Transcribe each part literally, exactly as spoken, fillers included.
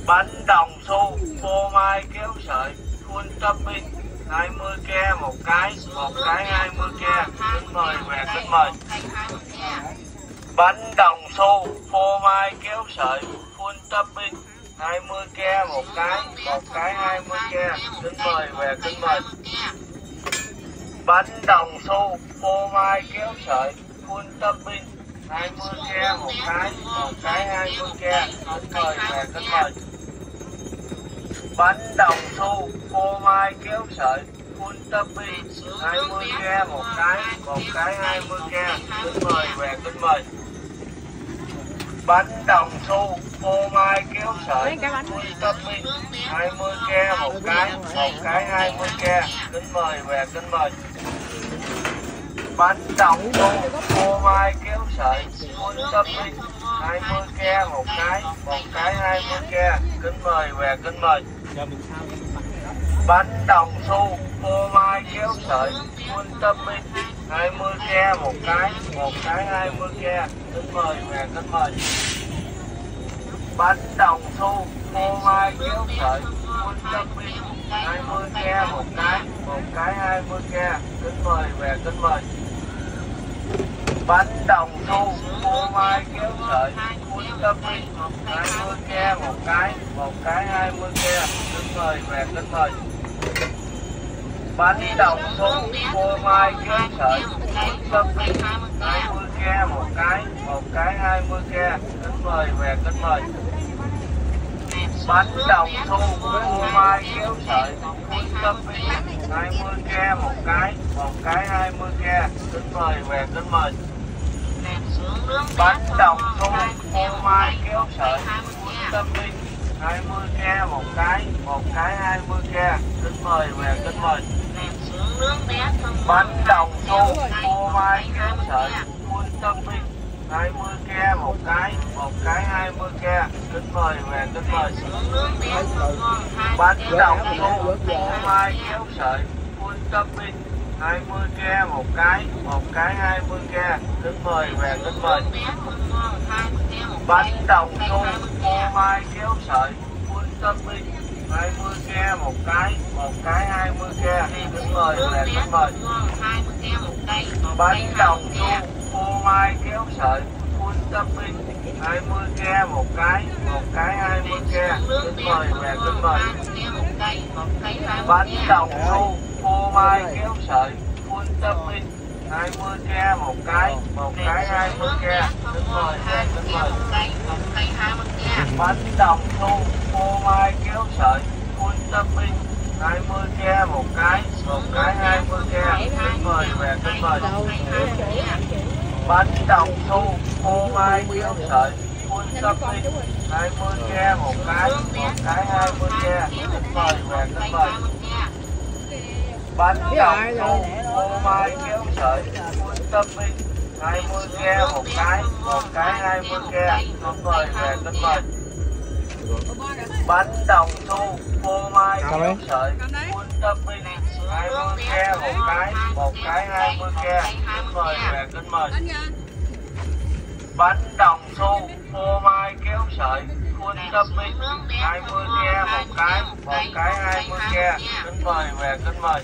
Bánh đồng xu, phô mai kéo sợi, full topping, hai mươi ke một cái, một cái hai mươi ke. Kính mời về, kính mời. Bánh đồng xu, phô mai kéo sợi, full topping, hai mươi ke một cái, một cái hai mươi ke. Kính mời về, kính mời. Bánh đồng xu, phô mai kéo sợi, full topping, hai mươi ke một cái, một cái hai mươi ke. Kính mời về, kính mời. Bánh đồng xu, phô mai kéo sợi, full topping, hai mươi ke một cái, một cái hai mươi ke. Kính mời về, kính mời. Bánh đồng xu, phô mai kéo sợi, full topping, hai mươi ke một cái, một cái hai mươi ke. Kính mời về, kính mời. Bánh đồng xu, phô mai kéo sợi, full topping, hai mươi ke một cái, một cái hai mươi ke. Kính mời về, kính mời. Bánh đồng xu, phô mai kéo sợi, full topping, hai mươi ke một cái, một cái hai mươi ke. Kính mời về, kính mời. Bánh đồng xu, phô mai kéo sợi, full topping, hai mươi ke một cái, một cái hai mươi ke. Kính mời về, kính mời. Bánh đồng xu, phô mai kéo sợi, full topping, hai mươi ke một cái, một cái hai mươi ke. Kính mời về, kính mời. Bánh đồng xu, phô mai kéo sợi, full topping, hai mươi ke một cái, một cái hai mươi ke. Kính mời về, kính mời. Bánh đồng xu, phô mai kéo sợi, full topping, hai mươi ke một cái, một cái hai mươi ke. Kính mời về, kính mời. Bánh đồng xu, phô mai kéo sợi, full topping, hai mươi ke một cái, một cái hai mươi ke. Kính mời về, kính mời. Bánh đồng xu, phô mai kéo sợi, full topping, hai mươi ke một cái, một cái hai mươi ke. Kính mời về, kính mời. Bánh đồng xu, phô mai kéo sợi, full topping, hai mươi ke một cái, một cái hai mươi ke. Kính mời về, kính mời. Bánh đồng xu, phô mai kéo sợi, full topping, hai mươi ke một cái, một cái hai mươi ke. Kính mời về, kính mời. Bánh đồng xu, phô mai kéo sợi, full topping, hai mươi ke một cái, một cái hai mươi ke. Kính mời về, kính mời. Bánh đồng xu, phô mai kéo sợi, full topping, hai mươi ke một cái, một cái hai mươi ke. Kính mời về, kính mời. Bánh đồng xu, phô mai kéo sợi, full topping, hai mươi ke một cái, một cái hai mươi ke. Kính mời về, kính mời. Bánh đồng xu, phô mai kéo sợi, full topping, hai mươi ke một cái, một cái hai mươi ke. Kính mời về, kính mời. Bánh đồng xu, phô mai kéo sợi, full topping, hai mươi ke một cái, một cái hai mươi ke. Kính mời về, kính mời. Bánh đồng xu, phô mai kéo sợi, full topping, hai mươi ke một cái, một cái hai mươi ke. Kính mời về, kính mời. Bánh đồng xu, phô mai kéo sợi, full topping, hai mươi ke một cái, một cái hai mươi ke. Kính mời về, kính mời.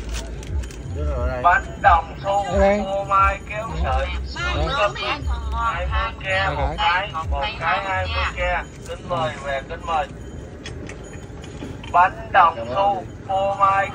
Bánh đồng xu, phô mai kéo sợi, full topping, hai mươi ke một cái, một cái hai mươi ke. Kính mời về, kính mời. Bánh đồng xu, phô mai